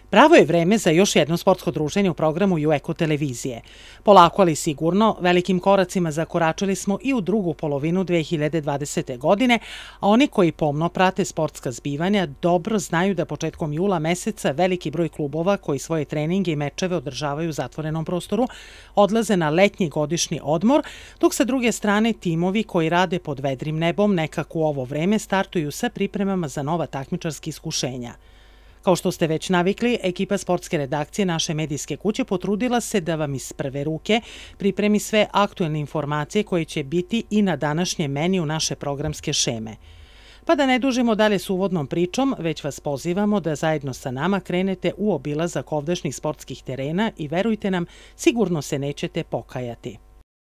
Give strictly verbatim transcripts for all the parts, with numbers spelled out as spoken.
Pravo je vreme za još jedno sportsko druženje u programu U Eko televizije. Polako ali sigurno, velikim koracima zakoračili smo i u drugu polovinu dve hiljade dvadesete. godine, a oni koji pomno prate sportska zbivanja dobro znaju da početkom jula meseca veliki broj klubova koji svoje treninge i mečeve održavaju u zatvorenom prostoru odlaze na letnji godišnji odmor, dok sa druge strane timovi koji rade pod vedrim nebom nekako u ovo vreme startuju sa pripremama za nova takmičarska iskušenja. Kao što ste već navikli, ekipa sportske redakcije naše medijske kuće potrudila se da vam iz prve ruke pripremi sve aktuelne informacije koje će biti i na današnjem meniju naše programske šeme. Pa da ne dužimo dalje s uvodnom pričom, već vas pozivamo da zajedno sa nama krenete u obilazak ovdašnjih sportskih terena i verujte nam, sigurno se nećete pokajati.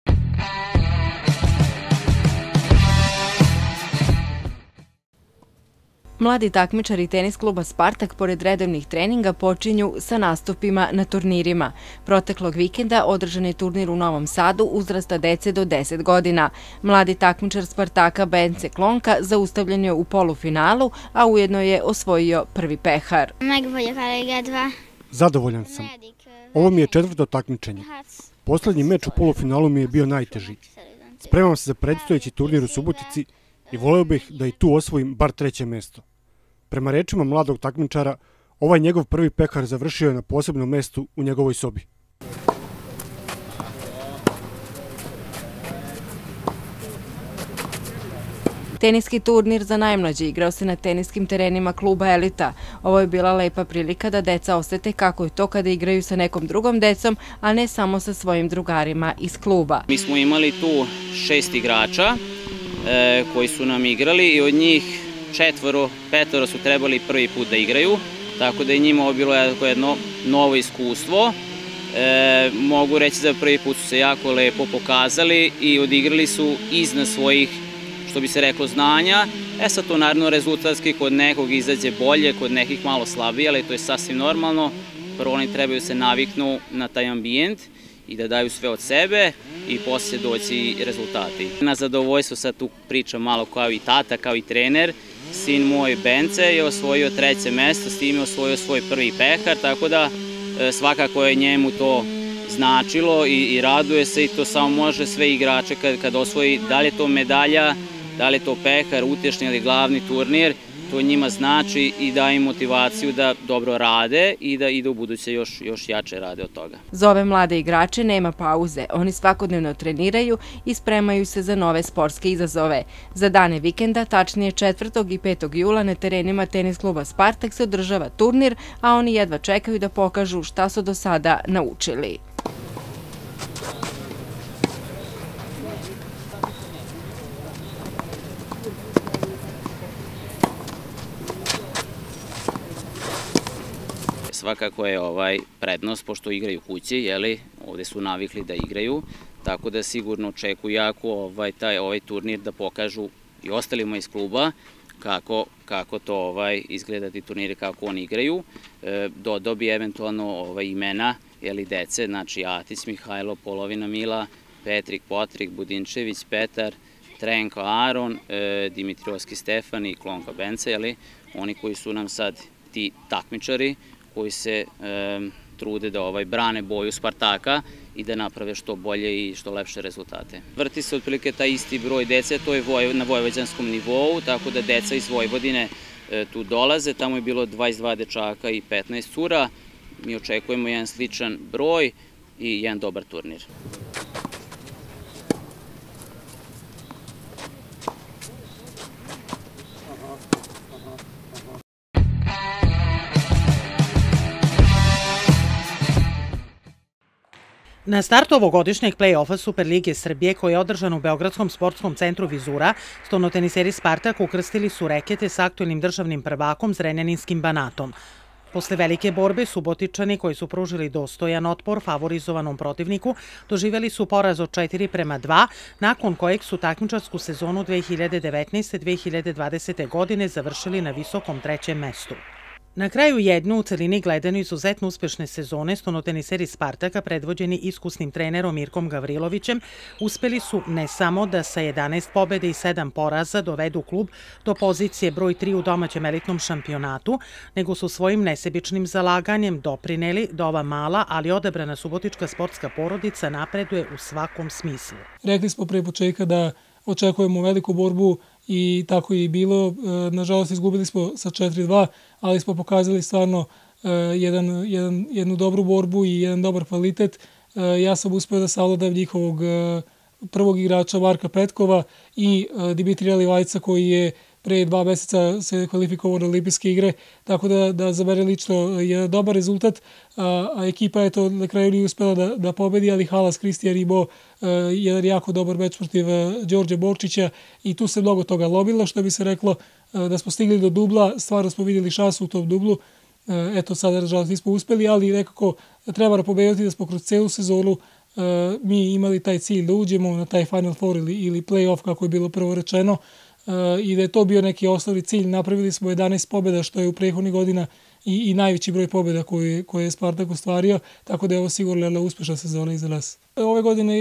Mladi takmičari tenis kluba Spartak pored redovnih treninga počinju sa nastupima na turnirima. Proteklog vikenda održan je turnir u Novom Sadu uzrasta dece do deset godina. Mladi takmičar Spartaka Bence Klonka zaustavljen je u polufinalu, a ujedno je osvojio prvi pehar. Zadovoljan sam. Ovo mi je četvrto takmičenje. Poslednji meč u polufinalu mi je bio najteži. Spremam se za predstojeći turnir u Subotici i voleo bih da i tu osvojim bar treće mesto. Prema rečima mladog takmičara, ovaj njegov prvi pehar završio je na posebnom mestu u njegovoj sobi. Teniski turnir za najmlađe igrao se na teniskim terenima kluba Elita. Ovo je bila lepa prilika da deca osete kako je to kada igraju sa nekom drugom decom, a ne samo sa svojim drugarima iz kluba. Mi smo imali tu šest igrača koji su nam igrali i od njih četvoro, petoro su trebali prvi put da igraju, tako da je njima ovo bilo jedno novo iskustvo. E, mogu reći da prvi put su se jako lepo pokazali i odigrali su iznad svojih, što bi se reklo, znanja. E sad to naravno rezultatski kod nekog izađe bolje, kod nekih malo slabije, ali to je sasvim normalno. Prvo oni trebaju se naviknu na taj ambijent i da daju sve od sebe i poslije doći rezultati. Na zadovoljstvo sad tu pričam malo kao i tata, kao i trener. Sin moj Bence je osvojio treće mesto, s tim je osvojio svoj prvi pehar, tako da svakako je njemu to značilo i, i raduje se i to samo može sve igrače kad, kad osvoji, da li je to medalja, da li je to pehar, utešni ili glavni turnir, to njima znači i daje im motivaciju da dobro rade i da idu u buduće još, još jače rade od toga. Za ove mlade igrače nema pauze. Oni svakodnevno treniraju i spremaju se za nove sportske izazove. Za dane vikenda, tačnije četvrtog i petog jula, na terenima tenis kluba Spartak se održava turnir, a oni jedva čekaju da pokažu šta su do sada naučili. Svakako je ovaj prednost, pošto igraju kući, jeli, ovde su navikli da igraju, tako da sigurno očekuju jako ovaj, taj, ovaj turnir da pokažu i ostalima iz kluba kako, kako to ovaj, izgleda ti turniri, kako oni igraju. E, dodao bi eventualno ovaj, imena jeli, dece, znači Atic, Mihajlo, Polovina Mila, Petrik, Potrik, Budinčević, Petar, Trenko, Aron, e, Dimitrijovski Stefan i Klonka Bence, jeli, oni koji su nam sad ti takmičari, koji se e, trude da ovaj brane boju Spartaka i da naprave što bolje i što lepše rezultate. Vrti se otprilike taj isti broj dece, to je voj, na vojvođanskom nivou, tako da deca iz Vojvodine e, tu dolaze, tamo je bilo dvadeset dva dečaka i petnaest cura, mi očekujemo jedan sličan broj i jedan dobar turnir. Na startu ovogodišnjeg play-offa Superlige Srbije, koji je održan u Beogradskom sportskom centru Vizura, stonoteniseri Spartak ukrstili su rekete s aktuelnim državnim prvakom Zrenjaninskim Banatom. Posle velike borbe, Subotičani, koji su pružili dostojan otpor favorizovanom protivniku, doživjeli su poraz od četiri prema dva, nakon kojeg su takmičarsku sezonu dve hiljade devetnaeste. dve hiljade dvadesete. godine završili na visokom trećem mestu. Na kraju jednu u celini gledano izuzetno uspešne sezone stonoteniseri Spartaka predvođeni iskusnim trenerom Mirkom Gavrilovićem uspeli su ne samo da sa jedanaest pobjeda i sedam poraza dovedu klub do pozicije broj tri u domaćem elitnom šampionatu, nego su svojim nesebičnim zalaganjem doprineli da ova mala, ali odabrana subotička sportska porodica napreduje u svakom smislu. Rekli smo pre početka da očekujemo veliku borbu i tako je i bilo. Nažalost, izgubili smo sa četiri dva, ali smo pokazali stvarno jedan, jedan, jednu dobru borbu i jedan dobar kvalitet. Ja sam uspeo da savladam njihovog prvog igrača Marka Petkova i Dimitrija Livajca koji je pre dva meseca se kvalifikovao na olimpijske igre, tako da, da za mene lično je dobar rezultat, a, a ekipa je to na kraju nije uspela da, da pobedi, ali Halas Kristijan imao jedan jako dobar meč protiv Đorđe Borčića i tu se mnogo toga lomilo, što bi se reklo da smo stigli do dubla, stvarno smo vidjeli šansu u tom dublu, eto sada nažalost nismo uspeli, ali nekako treba napomenuti da smo kroz celu sezonu mi imali taj cilj da uđemo na taj Final Four ili, ili play-off kako je bilo prvo rečeno, i da je to bio neki osnovni cilj. Napravili smo jedanaest pobjeda, što je u prethodnih godina i, i najveći broj pobjeda koje, koje je Spartak ostvario, tako da je ovo sigurno jedna uspešna sezona iza nas. Ove godine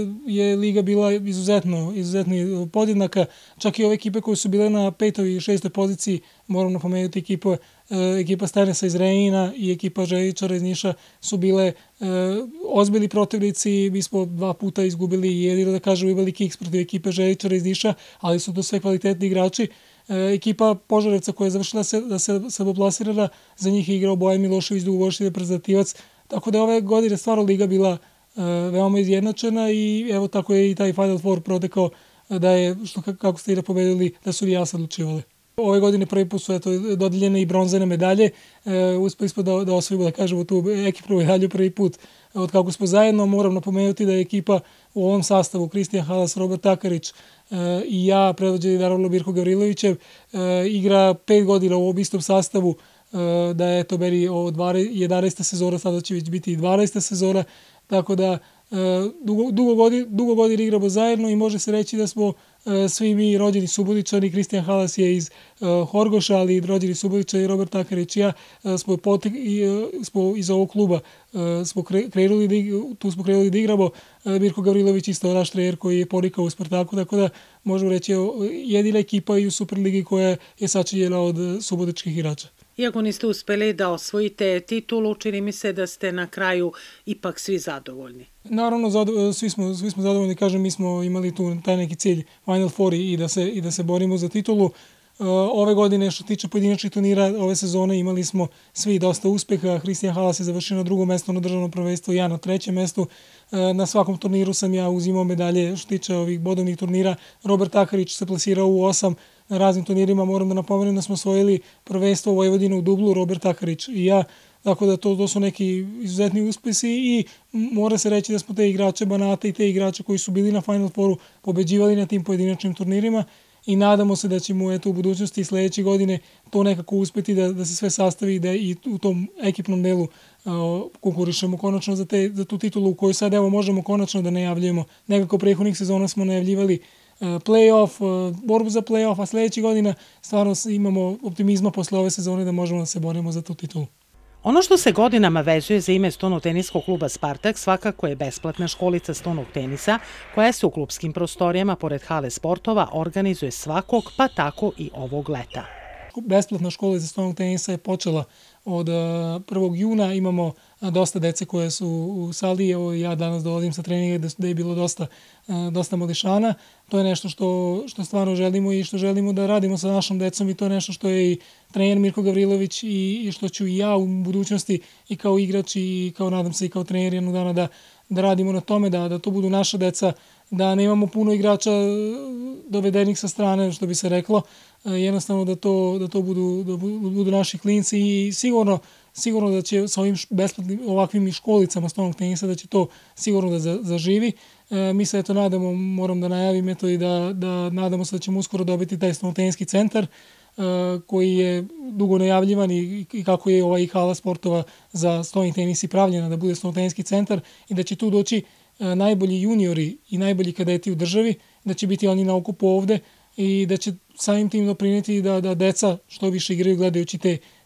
je liga bila izuzetno, izuzetno podjednaka, čak i ove ekipe koje su bile na petoj i šestoj poziciji, moram napomenuti ekipa, ekipa Stenesa iz Renjina i ekipa Željičara iz Niša su bile e, ozbiljni protivnici, mi smo dva puta izgubili i jedino da kažemo imali kiks protiv ekipe Željičara iz Niša, ali su to sve kvalitetni igrači. E, ekipa Požarevca koja je završila se, da se samoplasirana, za njih je igrao Bojan Milošević, dugogodišnji reprezentativac, tako da je ove godine stvarno liga bila e, veoma izjednačena i evo tako je i taj Final Four protekao da je, što, kako ste i napomenuli, da su i ja sad odlučivali. Ove godine prvi put su eto, dodeljene i bronzane medalje, e, uspeli smo da, da osvojimo, da kažemo, tu ekipnu medalju prvi put od kako smo zajedno. Moram napomenuti da je ekipa u ovom sastavu Kristijan Halas, Robert Takarić e, i ja, predvođeni naravno Mirko Gavrilovićev, e, igra pet godina u ovom istom sastavu, e, da je to meni jedanaesta sezona, sada će već biti i dvanaesta sezona, tako da dugo, dugo, godin, dugo godina igramo zajedno i može se reći da smo svi mi rođeni Subotičani. Kristijan Halas je iz uh, Horgoša, ali rođeni Subotičani i Robert Takarić i ja uh, smo, potek, i, uh, smo iz ovog kluba uh, smo kre, krenuli da, tu smo krenuli da igramo. Uh, Mirko Gavrilović isto naš trener koji je ponikao u Spartaku, tako da možemo reći jedina ekipa i u Superligi koja je sačinjena od subotičkih igrača. Iako niste uspeli da osvojite titulu, čini mi se da ste na kraju ipak svi zadovoljni. Naravno, zado, svi, smo, svi smo zadovoljni, kažem, mi smo imali tu taj neki cilj Final Four i da se, i da se borimo za titulu. Ove godine, što tiče pojedinačnih turnira, ove sezone imali smo svi dosta uspeha. Kristijan Halas je završio na drugom mestu na državnom prvenstvu, ja na trećem mestu. Na svakom turniru sam ja uzimao medalje što tiče ovih bodovnih turnira. Robert Takarić se plasirao u osam na raznim turnirima. Moram da napomenem da smo osvojili prvenstvo Vojvodine u dublu, Robert Takarić i ja. Tako da to, to su neki izuzetni uspesi i mora se reći da smo te igrače Banata i te igrače koji su bili na Final Fouru pobeđivali na tim pojedinačnim turnirima i nadamo se da ćemo eto, u budućnosti i sledeće godine to nekako uspeti da, da se sve sastavi i da i u tom ekipnom delu uh, konkurišemo konačno za, te, za tu titulu u kojoj sad evo možemo konačno da najavljujemo. Nekako prethodnih sezona smo najavljivali uh, play-off, uh, borbu za play-off, a sledeće godina stvarno imamo optimizma posle ove sezone da možemo da se borimo za tu titulu. Ono što se godinama vezuje za ime Stono-teniskog kluba Spartak svakako je besplatna školica stonog tenisa koja se u klubskim prostorijama pored hale sportova organizuje svakog, pa tako i ovog leta. Besplatna škola za stonog tenisa je počela od prvog juna. Imamo dosta dece koje su u sali. Evo, ja danas dolazim sa treninga da je bilo dosta, dosta mališana. To je nešto što, što stvarno želimo i što želimo da radimo sa našom decom i to je nešto što je i trener Mirko Gavrilović i, i što ću i ja u budućnosti i kao igrač i kao nadam se i kao trener jednog dana da, da radimo na tome, da, da to budu naša deca, da nemamo puno igrača dovedenih sa strane, što bi se reklo, jednostavno da to, da to budu, da budu naši klinci i sigurno, sigurno da će sa ovim besplatnim ovakvim školicama stonog tenisa da će to sigurno da zaživi. E, mi se eto nadamo, moram da najavim eto i da, da nadamo se da ćemo uskoro dobiti taj stono-teniski centar e, koji je dugo najavljivan i, i kako je ovaj hala sportova za stoni tenis i pravljena da bude stono-teniski centar i da će tu doći e, najbolji juniori i najbolji kadeti u državi, da će biti oni na okupu ovde i da će samim tim doprineti da, da deca što više igraju gledajući te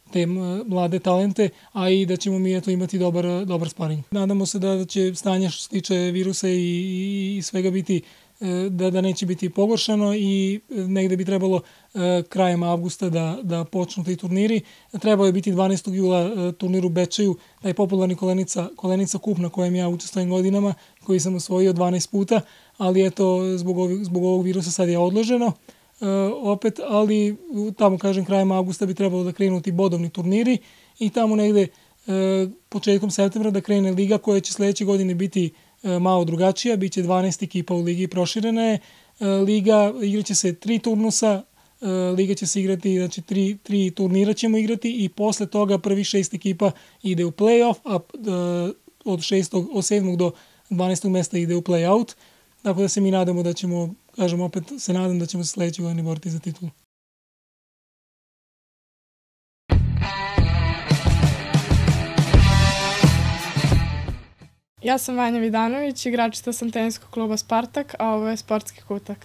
te mlade talente, a i da ćemo mi eto imati dobar, dobar sparing. Nadamo se da će stanje što se tiče virusa i, i svega biti Da, da neće biti pogoršano i negde bi trebalo e, krajem avgusta da, da počnu ti turniri. Trebao je biti dvanaestog jula e, turnir u Bečeju, taj popularni kolenica, kolenica kup na kojem ja učestvujem godinama, koji sam osvojio dvanaest puta, ali eto, zbog, ovog, zbog ovog virusa sad je odloženo. E, opet, ali tamo, kažem, krajem avgusta bi trebalo da krenu ti bodovni turniri i tamo negde e, početkom septembra da krene liga koja će sledeće godine biti malo drugačija, bit će dvanaest ekipa u ligi, proširena je liga, igraće se tri turnusa, liga će se igrati, znači tri, tri turnira ćemo igrati i posle toga prvi šest ekipa ide u play-off, a od, šestog, od sedmog do dvanaestog mesta ide u play-out, tako da se mi nadamo da ćemo, kažem opet, se nadam da ćemo se sledeće godine boriti za titulu. Ja sam Vanja Vidanović, igračica sam teniskog kluba Spartak, a ovo je Sportski kutak.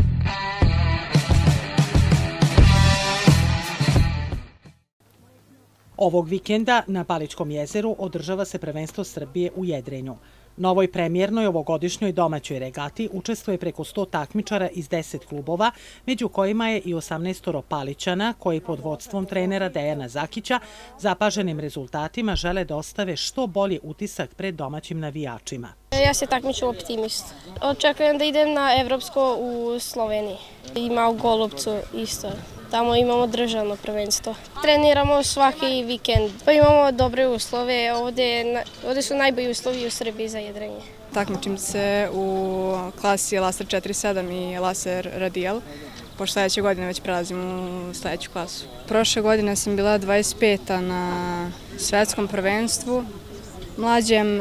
Ovog vikenda na Paličkom jezeru održava se prvenstvo Srbije u jedrenju. Na ovoj premijernoj ovogodišnjoj domaćoj regati učestvuje preko sto takmičara iz deset klubova, među kojima je i osamnaestoro Palićana, koji pod vodstvom trenera Dejana Zakića zapaženim rezultatima žele da ostave što bolji utisak pred domaćim navijačima. Ja se takmičim Optimist. Očekujem da idem na Evropsko u Sloveniji. Ima u Golubcu isto. Tamo imamo državno prvenstvo. Treniramo svaki vikend, pa imamo dobre uslove. Ovde, ovde su najbolji uslovi u Srbiji za jedrenje. Takmičim se u klasi Laser četiri sedam i Laser Radial, pošto sledeće godine već prelazim u sledeću klasu. Prošle godine sam bila dvadeset peta na svetskom prvenstvu, mlađem e,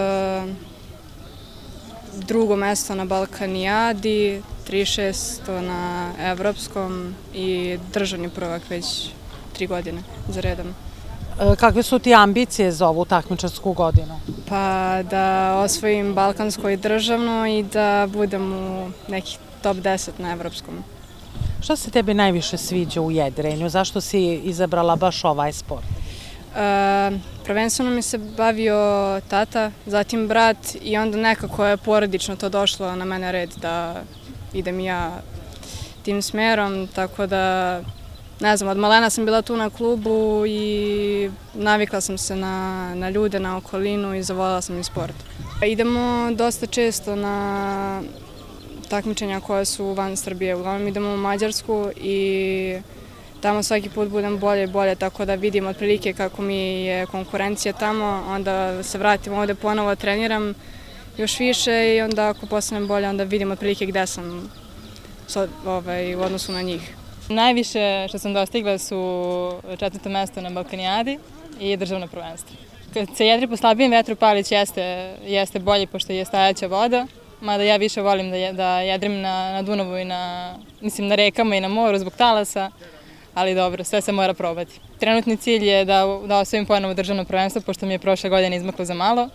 drugo mesto na Balkanijadi, trideset šesto na evropskom i državni prvak već tri godine za redom. Kakve su ti ambicije za ovu takmičarsku godinu? Pa da osvojim balkansko i državno i da budem u nekih top deset na evropskom. Šta se tebi najviše sviđa u jedrenju? Zašto si izabrala baš ovaj sport? E, prvenstveno mi se bavio tata, zatim brat i onda nekako je porodično to došlo na mene red da idem ja tim smerom, tako da, ne znam, od malena sam bila tu na klubu i navikla sam se na, na ljude, na okolinu i zavoljela sam i sport. Idemo dosta često na takmičenja koja su van Srbije, uglavnom idemo u Mađarsku i tamo svaki put budem bolje i bolje, tako da vidim otprilike kako mi je konkurencija tamo, onda se vratim ovde, ponovo treniram još više i onda ako postanem bolje, onda vidim otprilike gde sam ovaj, u odnosu na njih. Najviše što sam dostigla su četvrto mesto na Balkanijadi i državno prvenstvo. Kad se jedri po slabijem vetru, Palić jeste, jeste bolji pošto je stajaća voda, mada ja više volim da, da jedrim na, na Dunavu i na, mislim, na rekama i na moru zbog talasa, ali dobro, sve se mora probati. Trenutni cilj je da, da osvojim ponovo državno prvenstvo, pošto mi je prošle godine izmaklo za malo.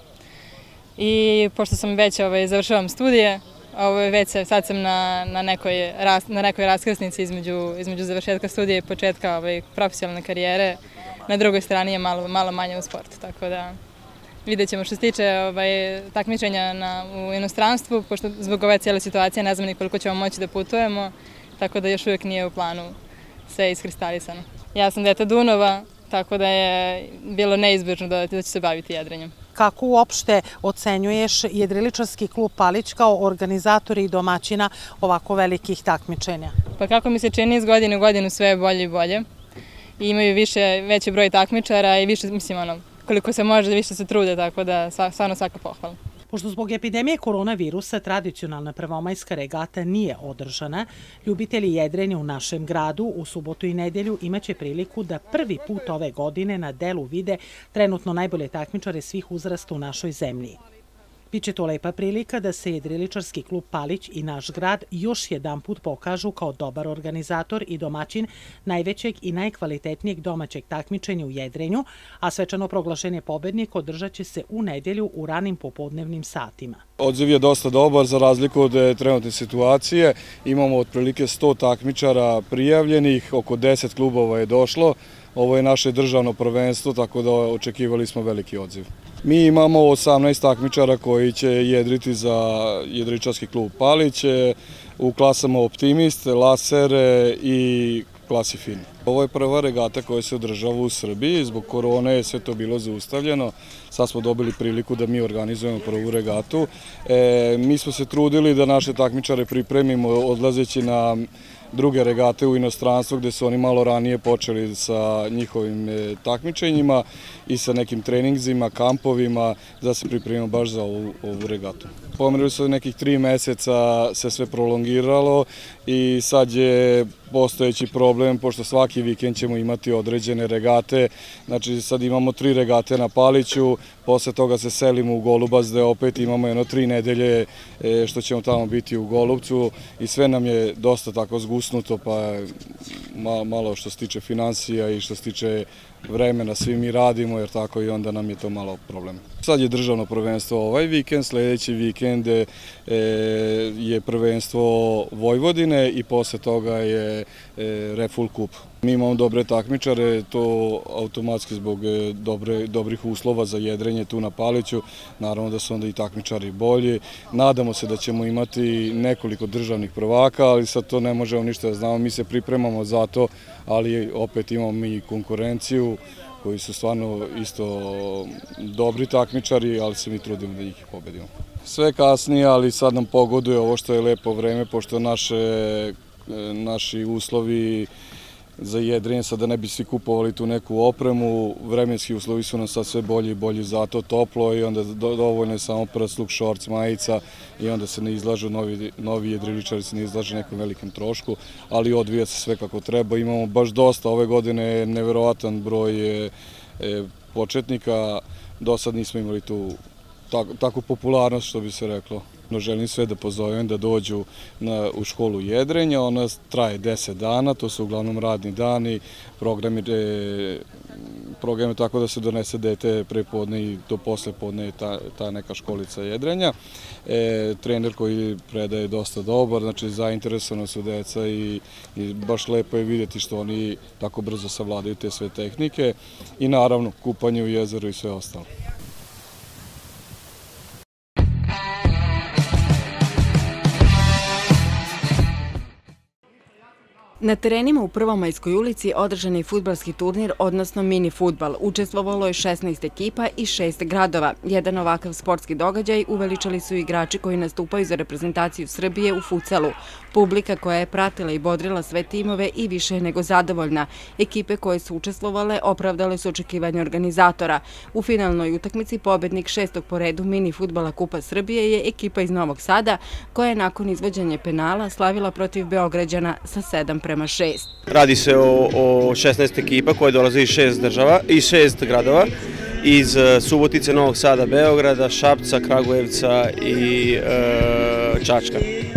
I pošto sam već ovaj, završavam studije, ovaj, već se, sad sam na, na, nekoj, ras, na nekoj raskrsnici između, između završetka studija i početka ovaj, profesionalne karijere. Na drugoj strani je malo, malo manje u sportu, tako da vidjet ćemo što se tiče ovaj, takmičenja na, u inostranstvu, pošto zbog ove cijele situacije ne znam ni koliko ćemo moći da putujemo, tako da još uvijek nije u planu sve iskristalisano. Ja sam dete Dunava, tako da je bilo neizbježno da, da ću se baviti jedrenjem. Kako uopšte ocenjuješ Jedriličarski klub Palić kao organizator i domaćina ovako velikih takmičenja? Pa kako mi se čini, iz godine u godinu sve je bolje i bolje. I imaju više, veći broj takmičara i više, mislim, ono, koliko se može, više se trude, tako da stvarno svaka pohvala. Pošto zbog epidemije koronavirusa tradicionalna prvomajska regata nije održana, ljubitelji jedrenja u našem gradu u subotu i nedelju imaće priliku da prvi put ove godine na delu vide trenutno najbolje takmičare svih uzrasta u našoj zemlji. Biće to lepa prilika da se Jedriličarski klub Palić i naš grad još jedan put pokažu kao dobar organizator i domaćin najvećeg i najkvalitetnijeg domaćeg takmičenja u jedrenju, a svečano proglašenje pobednik održat će se u nedelju u ranim popodnevnim satima. Odziv je dosta dobar za razliku od trenutne situacije. Imamo otprilike sto takmičara prijavljenih, oko deset klubova je došlo. ovo je naše državno prvenstvo, tako da očekivali smo veliki odziv. Mi imamo osamnaest takmičara koji će jedriti za jedričarski klub Palić u klasama Optimist, Laser i klasi Fin. Ovo je prva regata koja se održava u Srbiji, zbog korone je sve to bilo zaustavljeno. Sad smo dobili priliku da mi organizujemo prvu regatu. E, mi smo se trudili da naše takmičare pripremimo odlazeći na druge regate u inostranstvu gde su oni malo ranije počeli sa njihovim takmičenjima i sa nekim treninzima, kampovima da se pripremimo baš za ovu, ovu regatu. Pomerili su nekih tri meseca, se sve prolongiralo i sad je postojeći problem, pošto svaki vikend ćemo imati određene regate, znači sad imamo tri regate na Paliću, posle toga se selimo u Golubac gde opet imamo jedno tri nedelje što ćemo tamo biti u Golubcu i sve nam je dosta tako zgusnuto, pa malo što se tiče financija i što se tiče vremena svi mi radimo, jer tako i onda nam je to malo problem. Sad je državno prvenstvo ovaj vikend, sledeći vikend je prvenstvo Vojvodine i posle toga je Reful kup. Mi imamo dobre takmičare, to automatski zbog dobre, dobrih uslova za jedrenje tu na Paliću, naravno da su onda i takmičari bolji. Nadamo se da ćemo imati nekoliko državnih prvaka, ali sad to ne možemo ništa da znamo, mi se pripremamo za to, ali opet imamo mi konkurenciju koji su stvarno isto dobri takmičari, ali se mi trudimo da ih pobedimo. Sve kasnije, ali sad nam pogoduje ovo što je lepo vreme, pošto naše, naši uslovi za jedrenje, sad da ne bi svi kupovali tu neku opremu, vremenski uslovi su nam sad sve bolji i bolji, zato toplo i onda dovoljno je samo prsluk, šorc, majica i onda se ne izlažu, novi, novi jedriličari se ne izlažu nekom velikom trošku, ali odvija se sve kako treba. Imamo baš dosta, ove godine neverovatan broj e, početnika, do sad nismo imali tu tako, takvu popularnost, što bi se reklo. Želim sve da pozovem da dođu na, u školu jedrenja, ona traje deset dana, to su uglavnom radni dani, program je, program je tako da se donese dete pre podne i do posle podne je ta, ta neka školica jedrenja. E, trener koji predaje dosta dobar, znači zainteresovano su deca i, i baš lepo je vidjeti što oni tako brzo savladaju te sve tehnike i naravno kupanje u jezeru i sve ostalo. Na terenima u Prvomajskoj ulici održan je fudbalski turnir, odnosno mini fudbal. Učestvovalo je šesnaest ekipa i šest gradova. Jedan ovakav sportski događaj uveličali su igrači koji nastupaju za reprezentaciju Srbije u futsalu. Publika koja je pratila i bodrila sve timove i više je nego zadovoljna. Ekipe koje su učestvovale opravdale su očekivanje organizatora. U finalnoj utakmici pobednik šestog po redu mini fudbala Kupa Srbije je ekipa iz Novog Sada, koja je nakon izvođenja penala slavila protiv Beograđana sa sedam prema šest. Radi se o, o šesnaest ekipa koje dolaze iz šest država i šest gradova, iz Subotice, Novog Sada, Beograda, Šapca, Kragujevca i e, Čačka.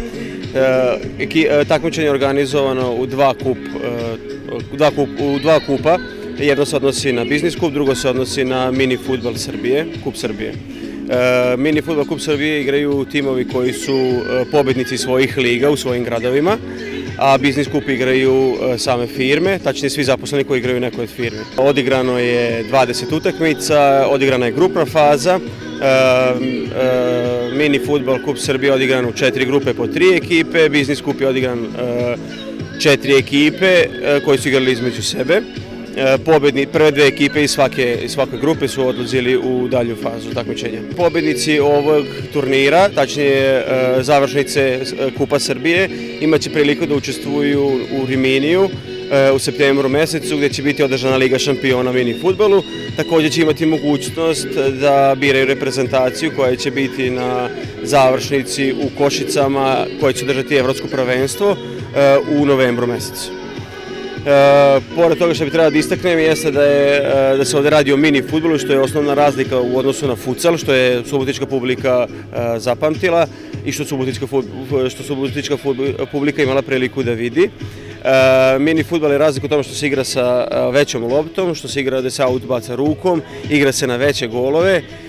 E, takmičenje je organizovano u dva, kup, e, dva, kup, u dva kupa. Jedno se odnosi na biznis kup, drugo se odnosi na mini fudbal Srbije, kup Srbije. E, mini fudbal kup Srbije igraju timovi koji su pobednici svojih liga u svojim gradovima, a biznis kup igraju same firme, tačnije svi zaposleni koji igraju u nekoj od firme. Odigrano je dvadeset utakmica, odigrana je grupna faza, e, e, mini fudbal kup Srbije odigran u četiri grupe po tri ekipe, biznis kup je odigran e, četiri ekipe e, koji su igrali između sebe. Pobedni, prve dve ekipe iz svake, iz svake grupe su odlazili u dalju fazu takmičenja. Pobednici ovog turnira, tačnije završnice Kupa Srbije, imaće priliku da učestvuju u Riminiju u septembru mesecu, gde će biti održana Liga šampiona mini fudbalu. Također će imati mogućnost da biraju reprezentaciju koja će biti na završnici u Košicama, koja će održati evropsko prvenstvo u novembru mesecu. E, pored toga što bi trebalo da istaknem jeste da, je, da se ovde radi o mini fudbalu, što je osnovna razlika u odnosu na futsal, što je subotička publika e, zapamtila i što subotička, što subotička publika imala priliku da vidi. E, mini fudbal je razlika u tome što se igra sa većom loptom, što se igra da se aut baca rukom, igra se na veće golove.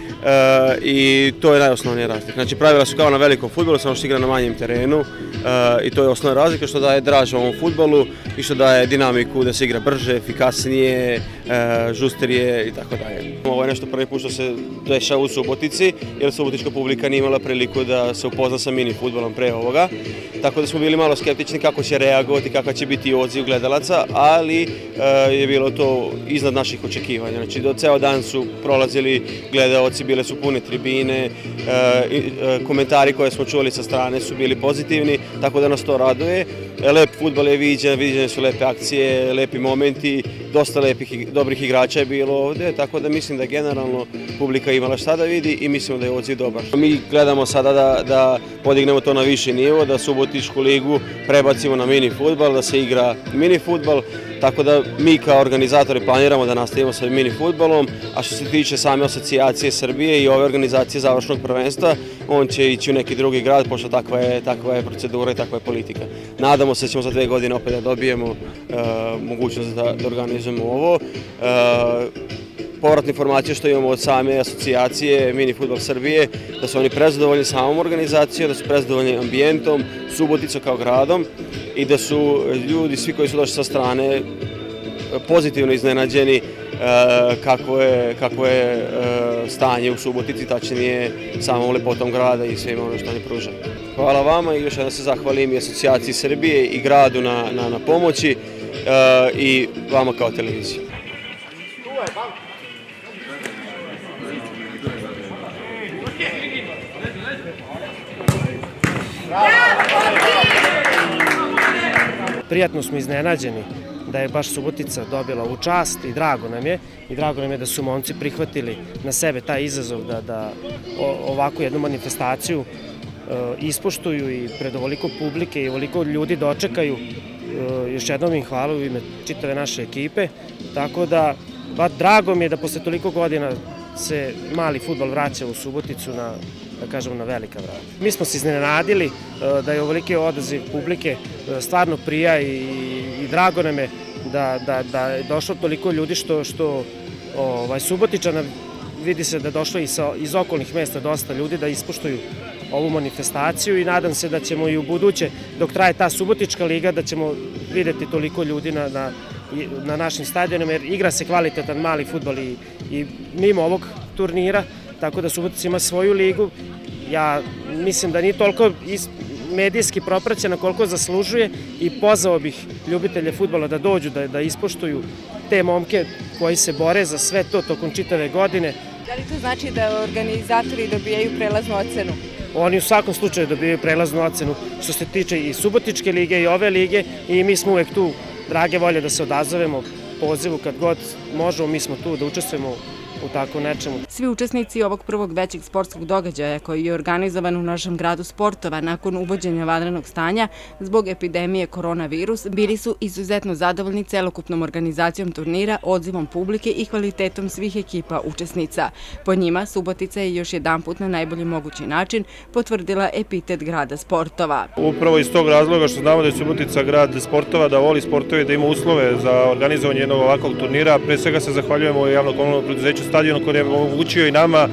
i to je najosnovnija razlika. Znači pravila su kao na velikom fudbalu, samo što igra na manjem terenu i to je osnovna razlika što daje draž ovom fudbalu i što daje dinamiku da se igra brže, efikasnije, žusterije i tako dalje. Ovo je nešto prvi put što se dešava u Subotici, jer subotička publika nije imala priliku da se upozna sa mini fudbalom pre ovoga, tako da smo bili malo skeptični kako će reagovati, kakva će biti odziv gledalaca, ali je bilo to iznad naših očekivanja. Znači do ceo dan su prolazili gledalci, bile su pune tribine, komentari koje smo čuli sa strane su bili pozitivni, tako da nas to raduje. Lep fudbal je viđen, viđene su lepe akcije, lepi momenti, dosta lepih, dobrih igrača je bilo ovde, tako da mislim da generalno publika imala šta da vidi i mislimo da je odziv dobar. Mi gledamo sada da, da podignemo to na viši nivo, da Subotičku ligu prebacimo na mini fudbal, da se igra mini fudbal, tako da mi kao organizatori planiramo da nastavimo sa mini fudbalom, a što se tiče same asocijacije Srbije i ove organizacije završnog prvenstva, on će ići u neki drugi grad, pošto takva je, takva je procedura i takva je politika. Nadamo se da ćemo za dve godine opet da dobijemo uh, mogućnost da, da organizujemo ovo. Uh, Povratne informacije što imamo od same asocijacije Mini fudbal Srbije, da su oni prezadovoljni samom organizacijom, da su prezadovoljni ambijentom, Suboticom kao gradom i da su ljudi, svi koji su došli sa strane, pozitivno iznenađeni kakvo je, kakvo je stanje u Subotici, tačnije samom lepotom grada i svima ono što oni pružaju. Hvala vama i još jednom se zahvalim i asocijaciji Srbije i gradu na, na, na pomoći i vama kao televiziji. Prijatno smo iznenađeni da je baš Subotica dobila u čast i drago nam je i drago nam je da su momci prihvatili na sebe taj izazov da, da ovakvu jednu manifestaciju e, ispoštuju i pred ovoliko publike i ovoliko ljudi dočekaju. E, još jednom im hvala u ime čitave naše ekipe, tako da ba, drago mi je da posle toliko godina se mali fudbal vraća u Suboticu na, da kažemo, na velika vrata. Mi smo se iznenadili da je ovoliki odaziv publike stvarno prija i, i drago nam je da, da, da je došlo toliko ljudi što, što ovaj, Subotičana, vidi se da je došlo i sa, iz okolnih mesta dosta ljudi da ispoštuju ovu manifestaciju i nadam se da ćemo i u buduće, dok traje ta Subotička liga, da ćemo videti toliko ljudi na, na, na našim stadionima, jer igra se kvalitetan mali fudbal i, i mimo ovog turnira, tako da Subotica ima svoju ligu. Ja mislim da nije toliko medijski propraćena koliko zaslužuje i pozvao bih ljubitelje fudbala da dođu, da, da ispoštuju te momke koji se bore za sve to tokom čitave godine. Da li to znači da organizatori dobijaju prelaznu ocenu? Oni u svakom slučaju dobijaju prelaznu ocenu što se tiče i Subotičke lige i ove lige i mi smo uvek tu drage volje da se odazovemo pozivu kad god možemo, mi smo tu da učestvujemo u tako nečemu. Svi učesnici ovog prvog većeg sportskog događaja koji je organizovan u našem gradu sportova nakon uvođenja vanrednog stanja zbog epidemije koronavirus bili su izuzetno zadovoljni celokupnom organizacijom turnira, odzivom publike i kvalitetom svih ekipa učesnica. Po njima Subotica je još jedanput na najbolji mogući način potvrdila epitet grada sportova. Upravo iz tog razloga što znamo da je Subotica grad sportova, da voli sportove, da ima uslove za organizovanje jednog ovakvog turnira. Pre svega se zahvaljujemo javno-komunalnom preduzeću Stadionu koji je omogućio i nama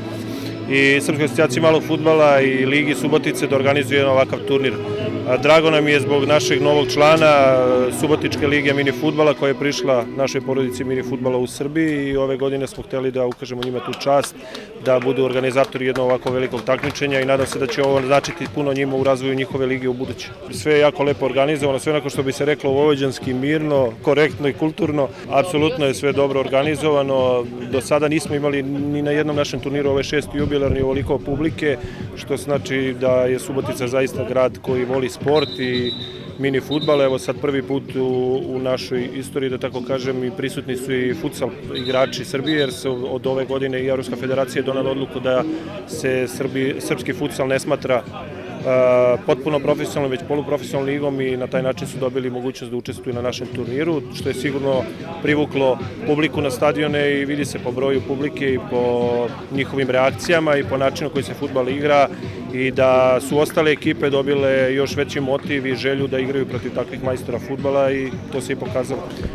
i Srpskoj asocijaciji malog fudbala i Ligi Subotice da organizuje jedan ovakav turnir. Drago nam je zbog našeg novog člana Subotičke lige mini fudbala koja je prišla našoj porodici mini fudbala u Srbiji i ove godine smo hteli da ukažemo njima tu čast da budu organizatori jednog ovako velikog takmičenja i nadam se da će ovo značiti puno njima u razvoju njihove lige u buduće. Sve je jako lepo organizovano, sve onako što bi se reklo vojvođanski, mirno, korektno i kulturno. Apsolutno je sve dobro organizovano. Do sada nismo imali ni na jednom našem turniru ove šesti jubilarni ovoliko publike, što znači da je Subotica zaista grad koji voli sport i mini fudbal. Evo sad prvi put u, u našoj istoriji, da tako kažem, i prisutni su i futsal igrači Srbije, jer se od ove godine i Evropska federacija je donala odluku da se Srbi, srpski futsal ne smatra Uh, potpuno profesionalnom, već poluprofesionalnom ligom i na taj način su dobili mogućnost da učestvuju na našem turniru, što je sigurno privuklo publiku na stadione i vidi se po broju publike i po njihovim reakcijama i po načinu koji se fudbal igra i da su ostale ekipe dobile još veći motiv i želju da igraju protiv takvih majstora fudbala i to se i pokazalo.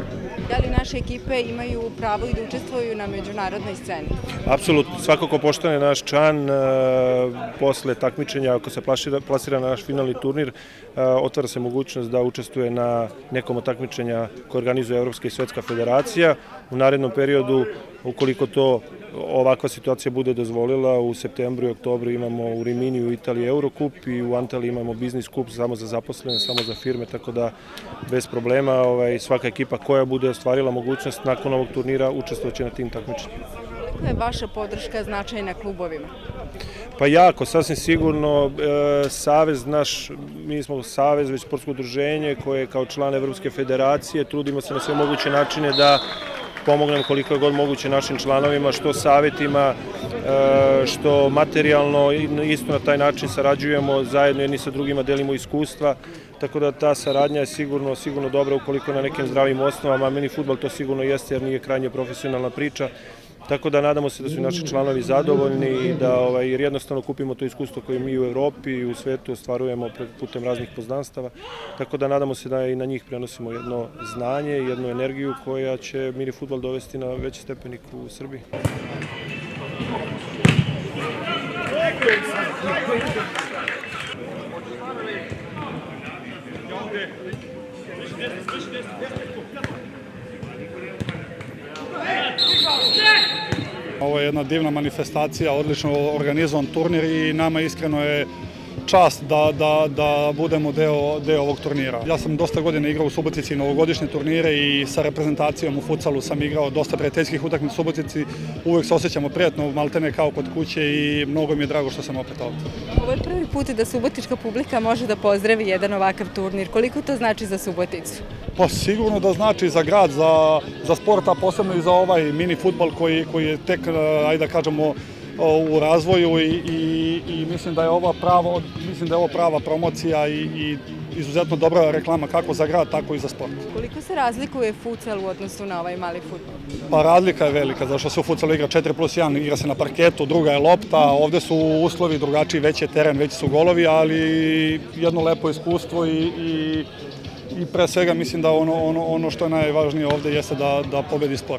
Da li naše ekipe imaju pravo i da učestvuju na međunarodnoj sceni? Apsolutno, svako ko poštane naš čan posle takmičenja, ako se plasira na naš finalni turnir, otvara se mogućnost da učestvuje na nekom od takmičenja koje organizuje Evropska i Svetska federacija. U narednom periodu, ukoliko to ovakva situacija bude dozvolila, u septembru i oktobru imamo u Rimini u Italiji Eurocup i u Antaliji imamo biznis kup samo za zaposlene, samo za firme, tako da bez problema svaka ekipa koja bude ostvarila mogućnost nakon ovog turnira učestvovaće na tim takmičenjima. Kako je vaša podrška značajna klubovima? Pa jako, sasvim sigurno, Savez naš, mi smo Savez, već sportsko udruženje koje kao član Evropske federacije trudimo se na sve moguće načine da pomognem koliko je god moguće našim članovima, što savjetima, što materijalno, isto na taj način sarađujemo, zajedno jedni sa drugima delimo iskustva, tako da ta saradnja je sigurno, sigurno dobra ukoliko na nekim zdravim osnovama, mini fudbal to sigurno jeste jer nije krajnje profesionalna priča, tako da nadamo se da su naši članovi zadovoljni i da jer jednostavno kupimo to iskustvo koje mi u Evropi i u svetu ostvarujemo putem raznih poznanstava, tako da nadamo se da i na njih prenosimo jedno znanje i jednu energiju koja će mini fudbal dovesti na veći stepenik u Srbiji. Ovo je jedna divna manifestacija, odlično organizovan turnir i nama iskreno je čast da budemo deo ovog turnira. Ja sam dosta godina igrao u Subotici novogodišnje turnire i sa reprezentacijom u futsalu sam igrao dosta prijateljskih utakmica u Subotici. Uvek se osjećamo prijatno, maltene kao kod kuće i mnogo mi je drago što sam opet ovdje. Ovo je prvi put da subotička publika može da pozdravi jedan ovakav turnir. Koliko to znači za Suboticu? Pa sigurno da znači za grad, za sport, a posebno i za ovaj mini fudbal koji je tek, ajde da kažemo, u razvoju i mislim da je ovo prava promocija i izuzetno dobra reklama kako za grad, tako i za sport. Koliko se razlikuje futsal u odnosu na ovaj mali fudbal? Pa razlika je velika, zato što se u futsalu igra četiri plus jedan, igra se na parketu, druga je lopta, ovde su uslovi drugačiji, veći je teren, veći su golovi, ali jedno lepo iskustvo i pre svega mislim da ono što je najvažnije ovde jeste da pobedi sport.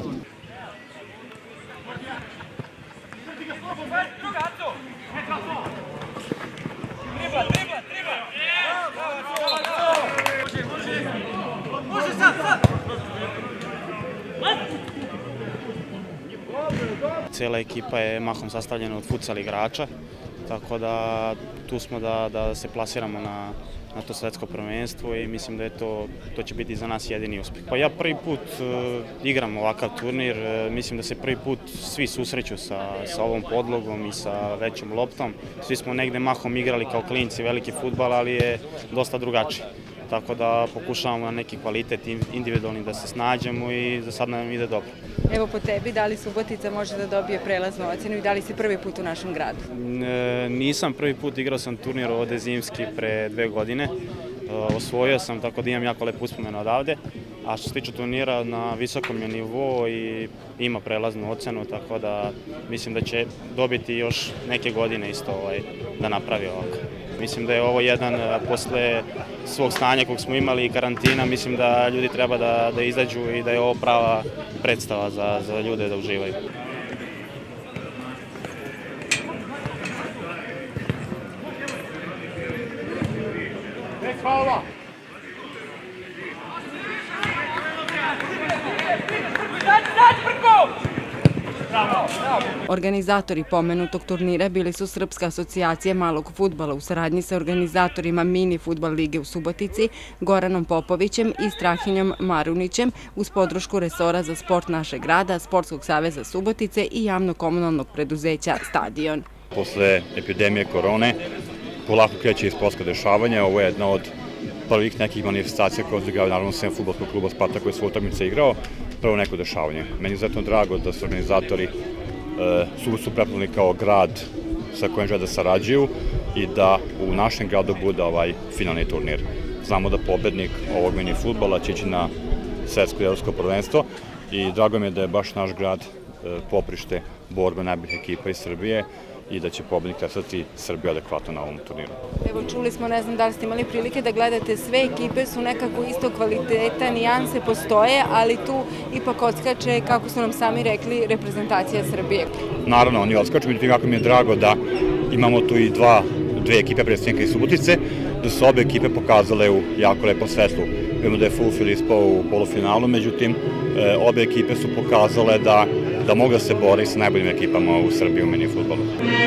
Cijela ekipa je mahom sastavljena od futsal igrača, tako da tu smo da se plasiramo na to svetsko prvenstvo i mislim da to će biti za nas jedini uspjeh. Pa ja prvi put igram ovakav turnir, mislim da se prvi put svi susreću sa ovom podlogom i sa većom loptom. Svi smo negde mahom igrali kao klinci veliki fudbal, ali je dosta drugačiji. Tako da pokušavamo na neki kvalitet individualni da se snađemo i za sad nam ide dobro. Evo po tebi, da li Subotica može da dobije prelaznu ocenu i da li si prvi put u našem gradu? Nisam prvi put, igrao sam turnir ovde zimski pre dve godine. Osvojio sam, tako da imam jako lepo uspomenu odavde. A što se tiče turnira, na visokom je nivou i ima prelaznu ocenu, tako da mislim da će dobiti još neke godine isto da napravi ovako. Mislim da je ovo jedan, posle svog stanja kog smo imali i karantina, mislim da ljudi treba da izađu i da je ovo prava predstava za ljude da uživaju. Hvala! Organizatori pomenutog turnira bili su Srpska asocijacija malog fudbala u saradnji sa organizatorima mini fudbal lige u Subotici, Goranom Popovićem i Strahinjom Marunićem uz podršku resora za sport našeg grada, Sportskog saveza Subotice i javno-komunalnog preduzeća Stadion. Posle epidemije korone polako kreće i sportsko dešavanje. Ovo je jedna od prvih nekih manifestacija koje odigrao naravno sem fudbalskog kluba Spartak koji je svoju utakmicu igrao. Prvo neko dešavanje. Meni je izuzetno drago da su organizatori Suboticu prepoznali kao grad sa kojim žele da sarađuju i da u našem gradu bude ovaj finalni turnir. Znamo da pobednik ovog mini fudbala će ići na svetsko i evropsko prvenstvo i drago mi je da je baš naš grad poprište borbe najboljih ekipa iz Srbije i da će pobednik predstavljati Srbiju adekvatno na ovom turniru. Evo, čuli smo, ne znam da li ste imali prilike da gledate, sve ekipe su nekako isto kvaliteta, nijanse postoje, ali tu ipak odskače, kako su nam sami rekli, reprezentacija Srbije. Naravno, oni odskaču, međutim, jako mi je drago da imamo tu i dva, dve ekipe predstavnika iz Subotice, da su obe ekipe pokazale u jako lepom svetlu. Vidimo da je Fulfield ispao u polufinalu, međutim, obe ekipe su pokazale da, da mogu da se bore sa najboljim ekipama u Srbiji u mini fudbalu.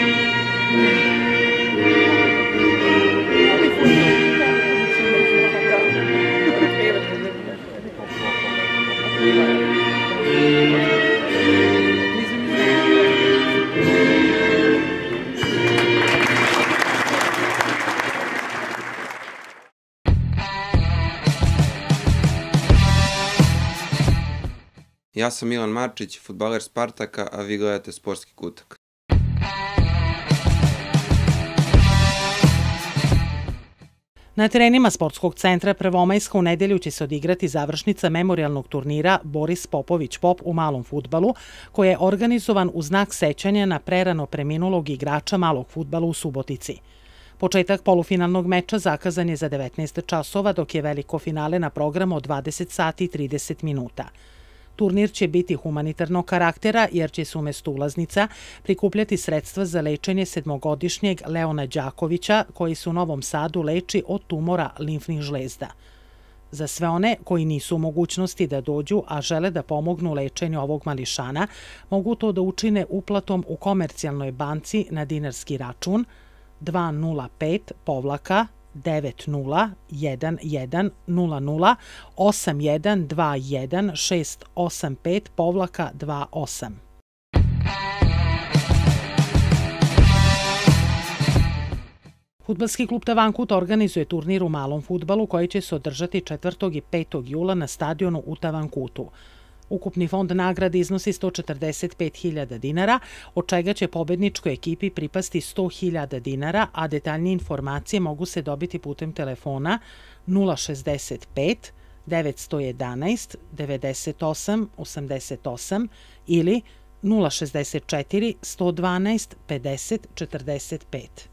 Ja sam Milan Marčić, fudbaler Spartaka, a vi gledate Sportski kutak. Na terenima Sportskog centra Prvomajska u nedelju će se odigrati završnica memorijalnog turnira Boris Popović Pop u malom fudbalu, koji je organizovan u znak sećanja na prerano preminulog igrača malog fudbala u Subotici. Početak polufinalnog meča zakazan je za devetnaest časova, dok je veliko finale na programu od dvadeset sati i trideset minuta. Turnir će biti humanitarnog karaktera jer će se umesto ulaznica prikupljati sredstva za lečenje sedmogodišnjeg Leona Đakovića koji se u Novom Sadu leči od tumora limfnih žlezda. Za sve one koji nisu u mogućnosti da dođu, a žele da pomognu u lečenju ovog mališana, mogu to da učine uplatom u komercijalnoj banci na dinarski račun dva nula pet povlaka devet nula jedan jedan nula nula osam jedan dva jedan šest osam pet povlaka dva osam. Fudbalski klub Tavankut organizuje turnir u malom fudbalu koji će se održati četvrtog i petog jula na stadionu u Tavankutu. Ukupni fond nagrade iznosi sto četrdeset pet hiljada dinara, od čega će pobedničkoj ekipi pripasti sto hiljada dinara, a detaljnije informacije mogu se dobiti putem telefona nula šezdeset pet devetsto jedanaest devedeset osam osamdeset osam ili nula šezdeset četiri sto dvanaest pedeset četrdeset pet.